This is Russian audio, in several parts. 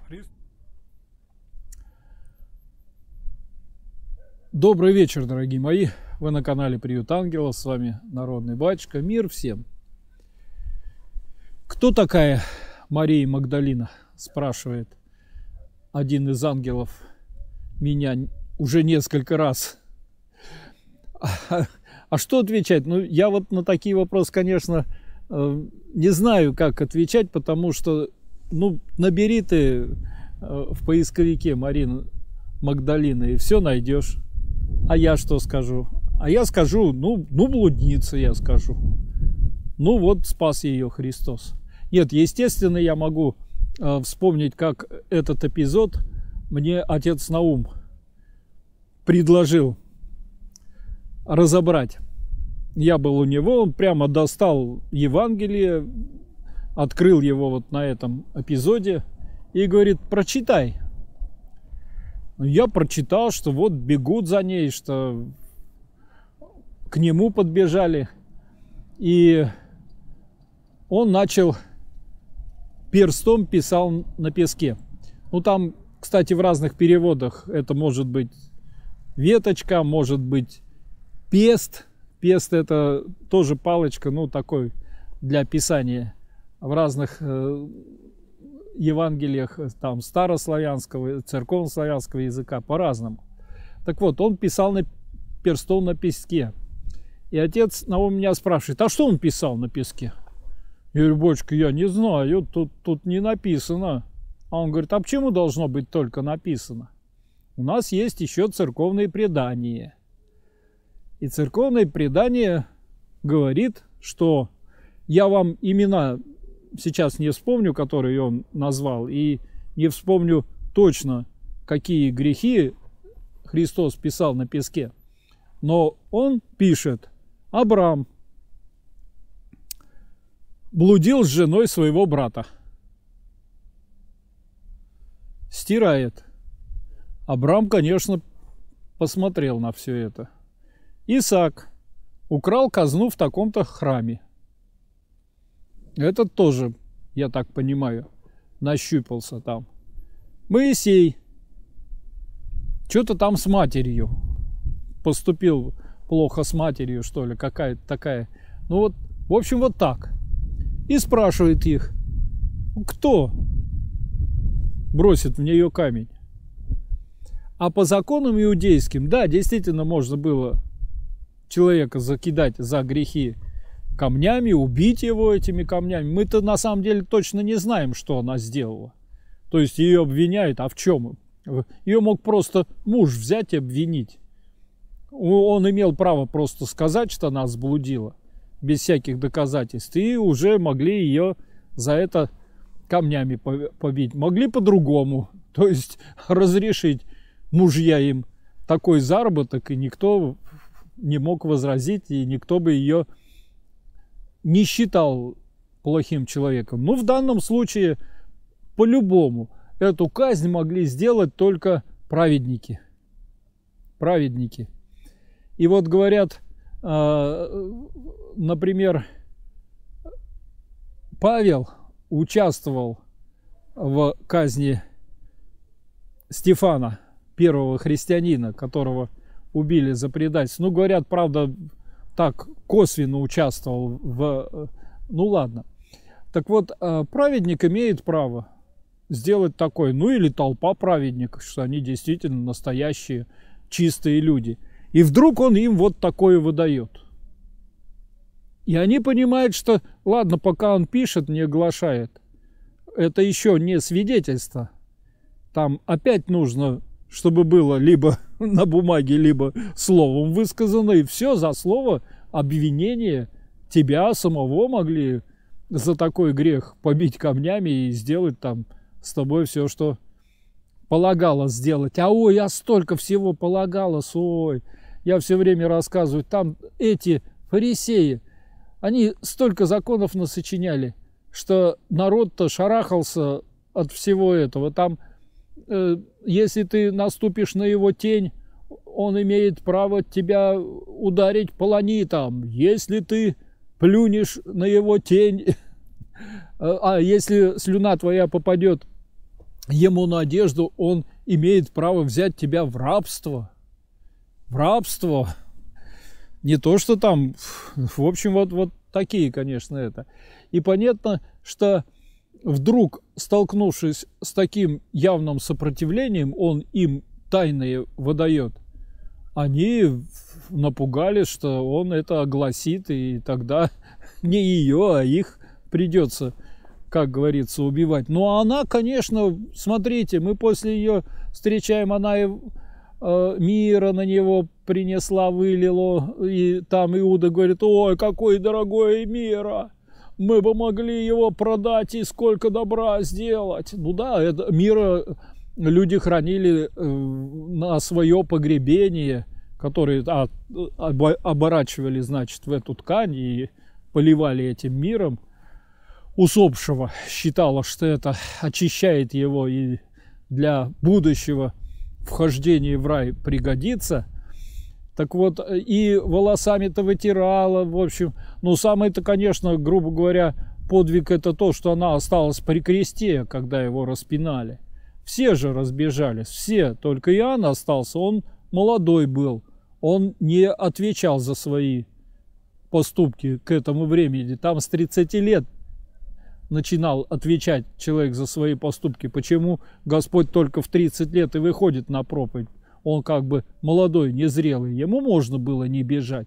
Добрый вечер, дорогие мои. Вы на канале Приют Ангелов. С вами Народный Батюшка. Мир всем. Кто такая Мария Магдалина? Спрашивает один из ангелов меня уже несколько раз. А что отвечать? Ну, я вот на такие вопросы, конечно, не знаю, как отвечать, потому что, ну, набери ты в поисковике Марина Магдалина и все найдешь. А я что скажу? А я скажу, ну блудница, я скажу. Ну вот, спас ее Христос. Нет, естественно, я могу вспомнить, как этот эпизод мне отец Наум предложил разобрать. Я был у него, он прямо достал Евангелие, открыл его вот на этом эпизоде и говорит: прочитай. Я прочитал, что вот бегут за ней, что к нему подбежали. И он начал перстом писал на песке. Ну там, кстати, в разных переводах это может быть веточка, может быть пест. Пест — это тоже палочка, ну такой для писания. В разных Евангелиях там старославянского, церковнославянского языка по-разному. Так вот, он писал перстом на песке. И отец Наум меня спрашивает: а что он писал на песке? Я говорю: батюшка, я не знаю, тут не написано. А он говорит: а почему должно быть только написано? У нас есть еще церковные предания. И церковное предание говорит, что я вам имена сейчас не вспомню, которые он назвал, и не вспомню точно, какие грехи Христос писал на песке. Но он пишет: Абрам блудил с женой своего брата. Стирает. Абрам, конечно, посмотрел на все это. Исаак украл казну в таком-то храме. Этот тоже, я так понимаю, нащупался там. Моисей что-то там с матерью поступил плохо, с матерью, что ли, какая-то такая. Ну вот, в общем, вот так. И спрашивает их: кто бросит в нее камень? А по законам иудейским, да, действительно можно было человека закидать за грехи камнями, убить его этими камнями. Мы-то на самом деле точно не знаем, что она сделала. То есть ее обвиняют, а в чем? Ее мог просто муж взять и обвинить. Он имел право просто сказать, что она сблудила, без всяких доказательств, и уже могли ее за это камнями побить. Могли по-другому, то есть разрешить мужья им такой заработок, и никто не мог возразить, и никто бы ее не считал плохим человеком. Ну, в данном случае, по-любому, эту казнь могли сделать только праведники. Праведники. И вот говорят, например, Павел участвовал в казни Стефана, первого христианина, которого убили за предательство. Ну, говорят, правда, так косвенно участвовал в... Ну, ладно. Так вот, праведник имеет право сделать такое. Ну, или толпа праведников, что они действительно настоящие, чистые люди. И вдруг он им вот такое выдает. И они понимают, что, ладно, пока он пишет, не оглашает, это еще не свидетельство. Там опять нужно, чтобы было либо на бумаге, либо словом высказано, и все, за слово обвинение тебя самого могли за такой грех побить камнями и сделать там с тобой все, что полагалось сделать. А ой, я столько всего полагалось, ой, я все время рассказываю, там эти фарисеи, они столько законов насочиняли, что народ-то шарахался от всего этого. Там, если ты наступишь на его тень, он имеет право тебя ударить полонитом. Если ты плюнешь на его тень, а если слюна твоя попадет ему на одежду, он имеет право взять тебя в рабство. В рабство. Не то, что там, в общем, вот такие, конечно, это. И понятно, что вдруг, столкнувшись с таким явным сопротивлением, он им тайное выдает. Они напугались, что он это огласит, и тогда не ее, а их придется, как говорится, убивать. Ну, а она, конечно, смотрите, мы после ее встречаем, она и мира на него принесла, вылила, и там Иуда говорит: ой, какой дорогой мира, мы бы могли его продать и сколько добра сделать. Ну да, это мира люди хранили на свое погребение, которые оборачивали, значит, в эту ткань и поливали этим миром усопшего. Считала, что это очищает его и для будущего вхождения в рай пригодится. Так вот, и волосами-то вытирала, в общем. Ну, самый-то, конечно, грубо говоря, подвиг — это то, что она осталась при кресте, когда его распинали. Все же разбежались, все, только Иоанн остался, он молодой был, он не отвечал за свои поступки к этому времени. Там с 30 лет начинал отвечать человек за свои поступки. Почему Господь только в 30 лет и выходит на проповедь? Он как бы молодой, незрелый, ему можно было не бежать.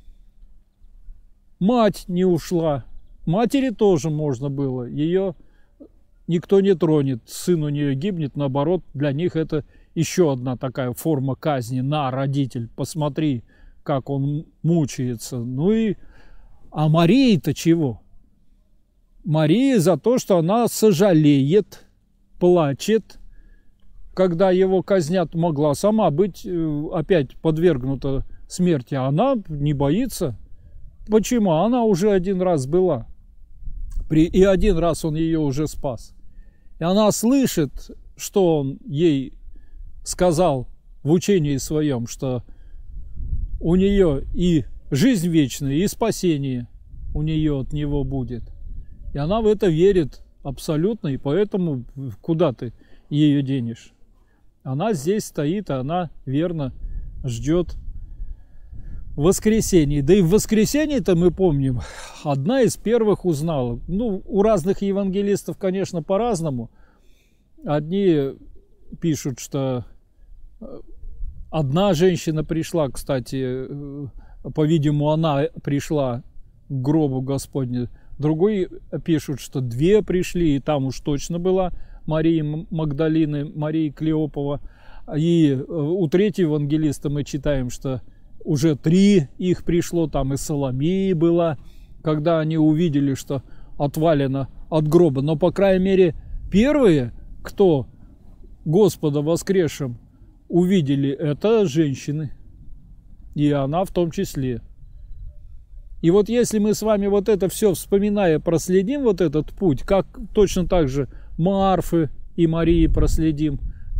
Мать не ушла, матери тоже можно было, ее никто не тронет, сын у нее гибнет, наоборот, для них это еще одна такая форма казни. На, родитель, посмотри, как он мучается. Ну и, а Марии-то чего? Мария за то, что она сожалеет, плачет, когда его казнят, могла сама быть опять подвергнута смерти, а она не боится. Почему? Она уже один раз была, и один раз он ее уже спас. И она слышит, что он ей сказал в учении своем, что у нее и жизнь вечная, и спасение у нее от него будет. И она в это верит абсолютно, и поэтому куда ты ее денешь? Она здесь стоит, а она верно ждет воскресенья. Да и в воскресенье-то, мы помним, одна из первых узнала. Ну, у разных евангелистов, конечно, по-разному. Одни пишут, что одна женщина пришла, кстати, по-видимому, она пришла к гробу Господню. Другой пишут, что две пришли, и там уж точно была Мария Магдалины, Мария Клеопова. И у третьего евангелиста мы читаем, что уже 3 их пришло, там и Соломея была, когда они увидели, что отвалено от гроба. Но, по крайней мере, первые, кто Господа воскресшим увидели, это женщины. И она в том числе. И вот если мы с вами вот это все вспоминая, проследим вот этот путь, как точно так же Марфы и Марии проследим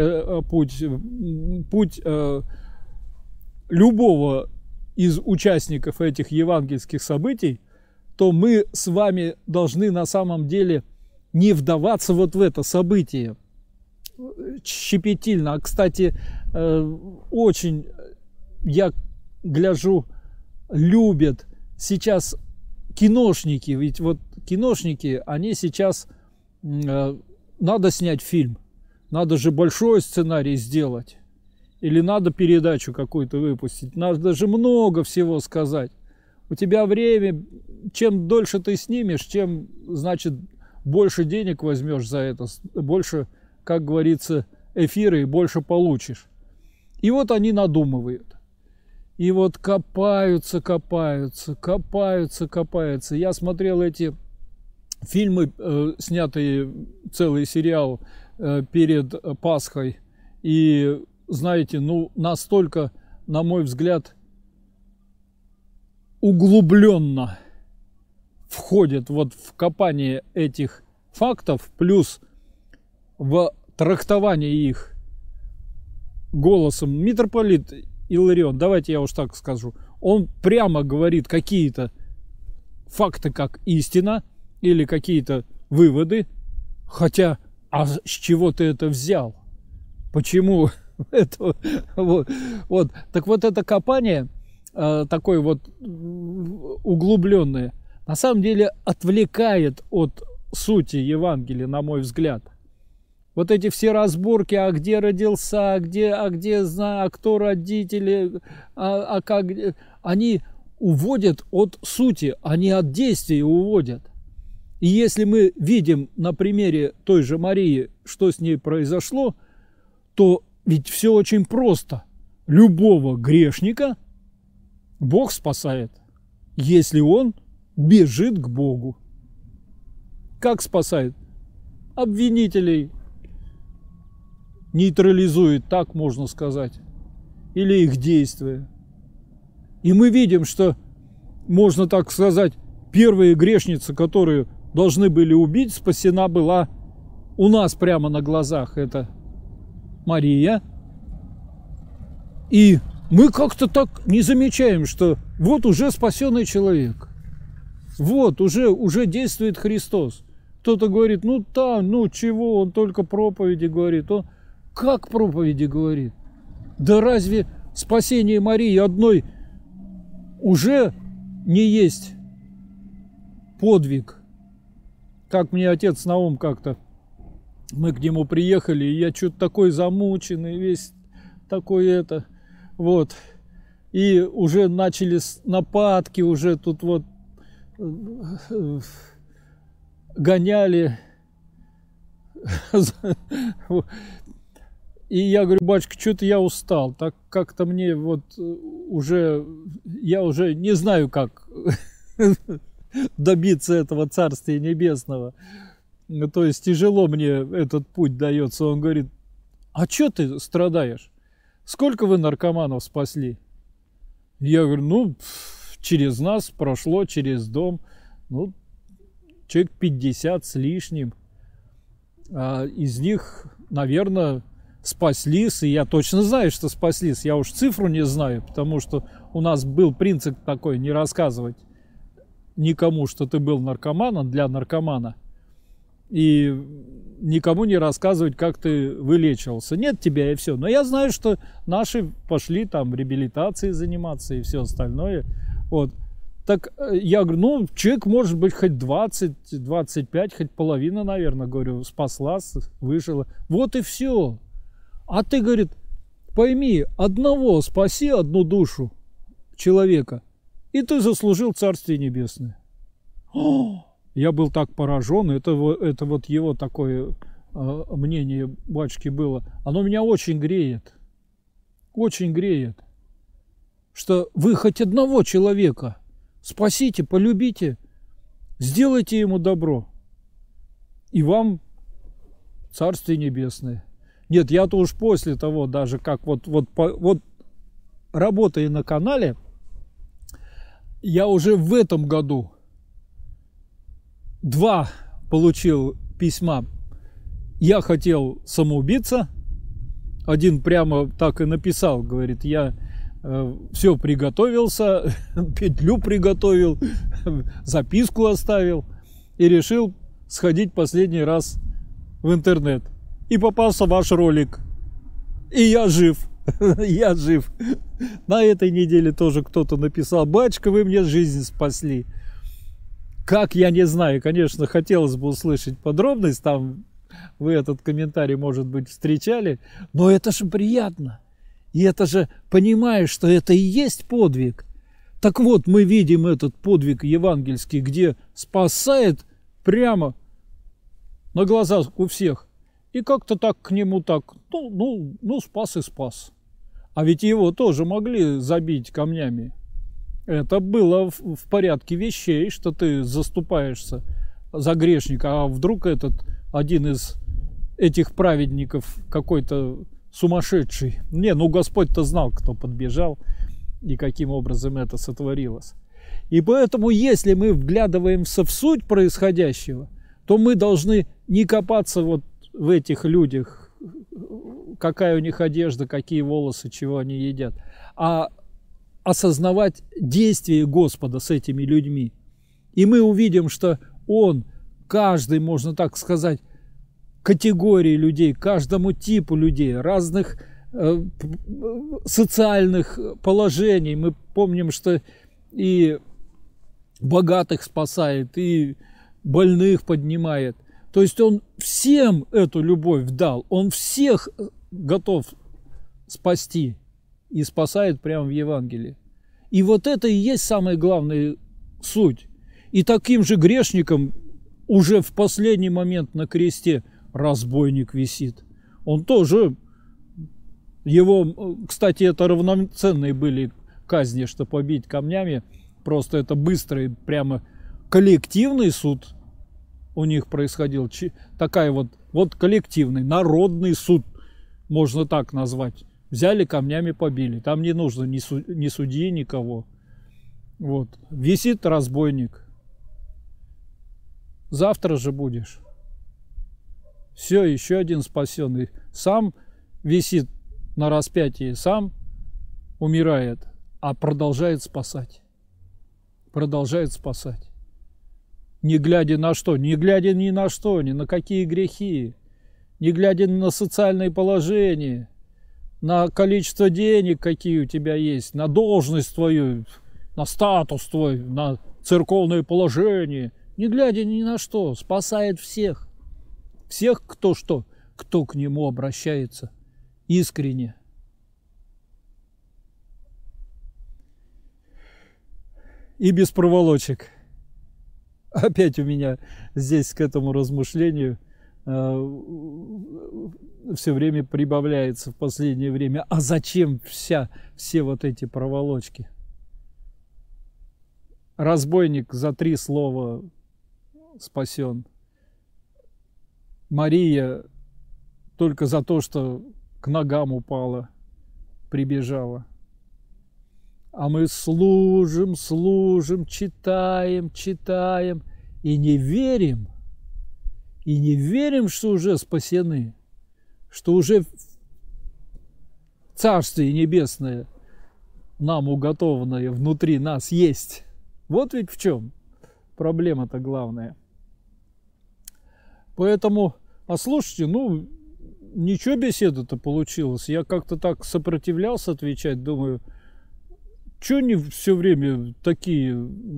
путь любого из участников этих евангельских событий, то мы с вами должны на самом деле не вдаваться вот в это событие щепетильно. А, кстати, очень, я гляжу, любят сейчас киношники, ведь вот киношники, они сейчас, надо снять фильм, надо же большой сценарий сделать, или надо передачу какую-то выпустить, надо же много всего сказать. У тебя время, чем дольше ты снимешь, чем, значит, больше денег возьмешь за это, больше, как говорится, эфира и больше получишь. И вот они надумывают. И вот копаются. Я смотрел эти фильмы, снятые, целый сериал перед Пасхой. И, знаете, ну, настолько, на мой взгляд, углубленно входят вот в копание этих фактов, плюс в трактование их голосом. Митрополит Иларион, давайте я уж так скажу, он прямо говорит какие-то факты как истина или какие-то выводы, хотя А с чего ты это взял? Почему это? Вот. Так вот это копание, такое вот углубленное, на самом деле отвлекает от сути Евангелия, на мой взгляд. Вот эти все разборки, а где родился, а кто родители, как, они уводят от сути, они от действия уводят. И если мы видим на примере той же Марии, что с ней произошло, то ведь все очень просто. Любого грешника Бог спасает, если он бежит к Богу. Как спасает? Обвинителей нейтрализует, так можно сказать, или их действия. И мы видим, что, можно так сказать, первая грешница, которую должны были убить, спасена была у нас прямо на глазах. Это Мария. И мы как-то так не замечаем, что вот уже спасенный человек. Вот, уже действует Христос. Кто-то говорит, ну чего, он только проповеди говорит. Он как проповеди говорит? Да разве спасение Марии одной уже не есть подвиг? Как мне отец Наум как-то, мы к нему приехали, и я что-то такой замученный, весь такой это, вот. И уже начались нападки, уже тут вот гоняли. И я говорю, батюшка, что-то я устал, так как-то мне вот я уже не знаю, как добиться этого Царствия Небесного. То есть тяжело мне этот путь дается. Он говорит, а что ты страдаешь? Сколько вы наркоманов спасли? Я говорю, через нас прошло, через дом, человек 50 с лишним. А из них, наверное, спаслись, и я точно знаю, что спаслись. Я уж цифру не знаю, потому что у нас был принцип такой, не рассказывать никому, что ты был наркоманом, для наркомана, и никому не рассказывать, как ты вылечивался. Нет тебя, и все. Но я знаю, что наши пошли там реабилитацией заниматься и все остальное. Вот. Так я говорю, человек может быть хоть 20, 25, хоть половина, наверное, говорю, спаслась, выжила. Вот и все. А ты, говорит, пойми, одного спаси, одну душу человека, и ты заслужил Царствие Небесное. Я был так поражен, это вот его такое мнение батюшки было. Оно меня очень греет, что вы хоть одного человека спасите, полюбите, сделайте ему добро, и вам Царствие Небесное. Нет, я-то уж после того, даже как вот работая на канале, я уже в этом году 2 получил письма. Я хотел самоубиться. Один прямо так и написал, говорит, я все приготовился, петлю приготовил, записку оставил и решил сходить последний раз в интернет. И попался ваш ролик. И я жив. Я жив. На этой неделе тоже кто-то написал, батюшка, вы мне жизнь спасли. Как, я не знаю. Конечно, хотелось бы услышать подробность. Там вы этот комментарий, может быть, встречали. Но это же приятно. И это же, понимаешь, что это и есть подвиг. Так вот, мы видим этот подвиг евангельский, где спасает прямо на глазах у всех. И как-то так к нему так, спас и спас. А ведь его тоже могли забить камнями. Это было в порядке вещей, что ты заступаешься за грешника, а вдруг один из этих праведников какой-то сумасшедший. Господь-то знал, кто подбежал и каким образом это сотворилось. И поэтому, если мы вглядываемся в суть происходящего, то мы должны не копаться вот в этих людях, какая у них одежда, какие волосы, чего они едят, а осознавать действие Господа с этими людьми. И мы увидим, что Он, каждый, можно так сказать, категории людей, каждому типу людей, разных социальных положений. Мы помним, что и богатых спасает, и больных поднимает. То есть он всем эту любовь дал, он всех готов спасти и спасает прямо в Евангелии. И вот это и есть самая главная суть. И таким же грешником уже в последний момент на кресте разбойник висит. Он тоже, его, кстати, это равноценные были казни, что побить камнями. Просто это быстрый, прямо коллективный суд у них происходил. Такая вот коллективный, народный суд, можно так назвать. Взяли, камнями побили. Там не нужно ни судьи, никого. Вот. Висит разбойник. Завтра же будешь. Все, еще один спасенный. Сам висит на распятии, сам умирает, а продолжает спасать. Продолжает спасать. Не глядя на что, не глядя ни на что, ни на какие грехи, не глядя на социальное положение, на количество денег, какие у тебя есть, на должность твою, на статус твой, на церковное положение, не глядя ни на что, спасает всех. Всех, кто к нему обращается искренне. И без проволочек. Опять у меня здесь к этому размышлению все время прибавляется в последнее время. А зачем все вот эти проволочки? Разбойник за 3 слова спасен. Мария только за то, что к ногам упала, прибежала. А мы служим, читаем и не верим, что уже спасены, что уже Царствие Небесное нам уготованное внутри нас есть. Вот ведь в чем проблема-то главная. Поэтому, слушайте, ничего беседа-то получилась. Я как-то так сопротивлялся отвечать, думаю, что они все время такие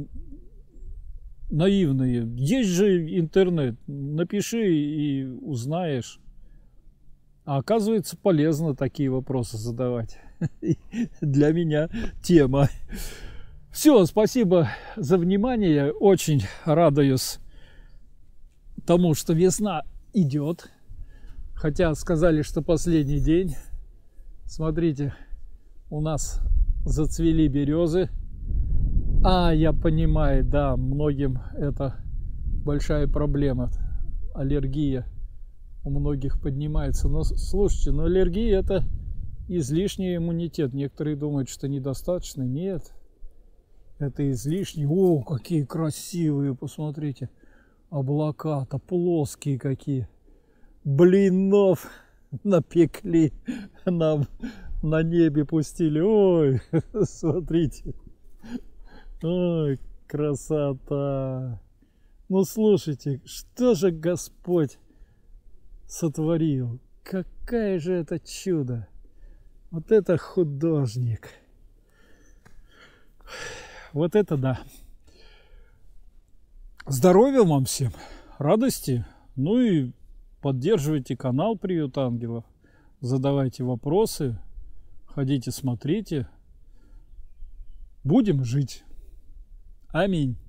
наивные? Есть же интернет, напиши и узнаешь. А оказывается, полезно такие вопросы задавать. Для меня тема. Все, спасибо за внимание. Очень радуюсь тому, что весна идет. Хотя сказали, что последний день. Смотрите, у нас зацвели березы. Я понимаю, да, многим это большая проблема. Аллергия у многих поднимается. Но слушайте, аллергия — это излишний иммунитет. Некоторые думают, что недостаточно. Нет, это излишний. О, какие красивые, посмотрите. Облака-то плоские какие. Блинов напекли нам. На небе пустили. Ой, смотрите. Ой, красота. Слушайте, что же Господь сотворил? Какое же это чудо. Вот это художник. Вот это да. Здоровья вам всем, радости. И поддерживайте канал Приют Ангелов. Задавайте вопросы. Ходите, смотрите. Будем жить. Аминь.